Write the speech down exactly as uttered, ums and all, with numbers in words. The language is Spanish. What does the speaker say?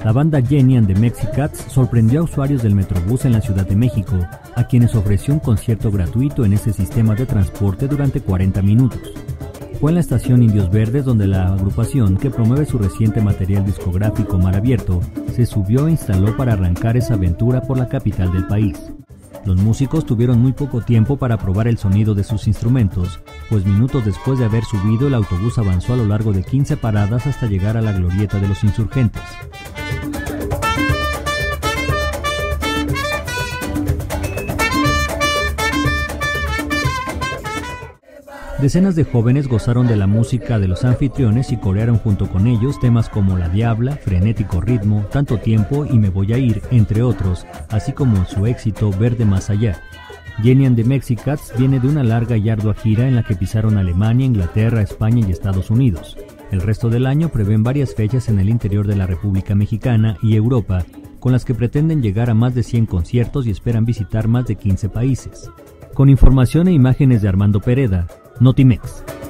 La banda Jenny and the Mexicats sorprendió a usuarios del Metrobús en la Ciudad de México, a quienes ofreció un concierto gratuito en ese sistema de transporte durante cuarenta minutos. Fue en la estación Indios Verdes donde la agrupación, que promueve su reciente material discográfico Mar Abierto, se subió e instaló para arrancar esa aventura por la capital del país. Los músicos tuvieron muy poco tiempo para probar el sonido de sus instrumentos, pues minutos después de haber subido, el autobús avanzó a lo largo de quince paradas hasta llegar a la glorieta de los Insurgentes. Decenas de jóvenes gozaron de la música de los anfitriones y corearon junto con ellos temas como La Diabla, Frenético Ritmo, Tanto Tiempo y Me Voy a Ir, entre otros, así como su éxito Verde Más Allá. Jenny and the Mexicats viene de una larga y ardua gira en la que pisaron Alemania, Inglaterra, España y Estados Unidos. El resto del año prevén varias fechas en el interior de la República Mexicana y Europa, con las que pretenden llegar a más de cien conciertos y esperan visitar más de quince países. Con información e imágenes de Armando Pereda, Notimex.